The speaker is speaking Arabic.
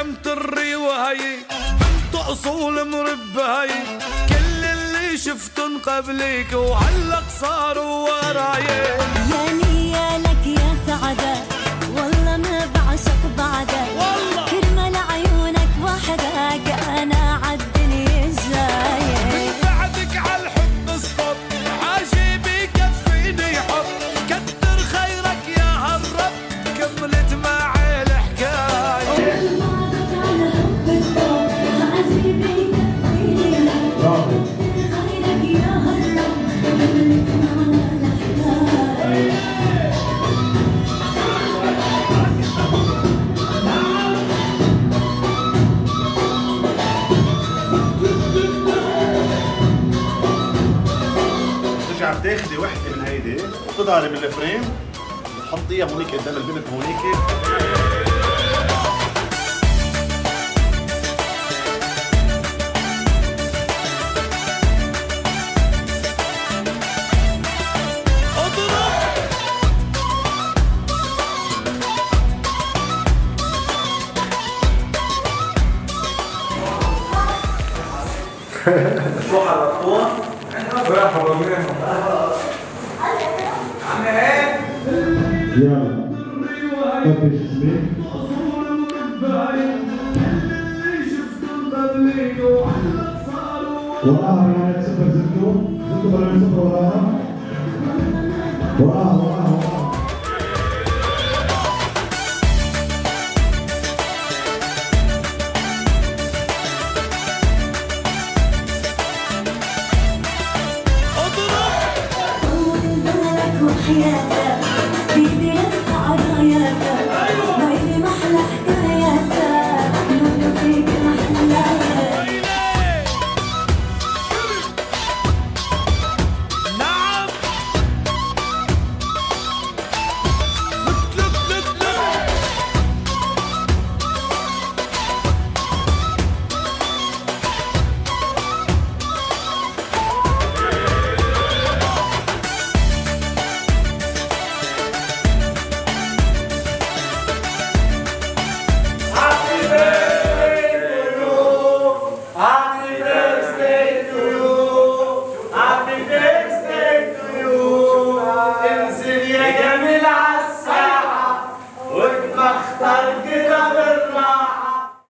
علمت الرواية بنت أصول مرباي، كل اللي شفتن قبليك وعلق صاروا وراي. يا نيالك يا سعدك والله ما بعشق بعدك، كرمال عيونك وحدك أنا عالدنيا جاية. من بعدك عالحب اصطب حاجي بكفيني حب، كتر خيرك يا هالرب كملت معي الحكاية. بتاخدي وحده من هيدي بتظهري من الفريم بتحطيها هونيك قدام البنت هونيك. شو حرقتوها؟ مرحبا يلا كيف اسمك؟ وراها يعني صفر زدتوا ولا صفر وراها؟ وراها حياتك بيدي ارفع راياتك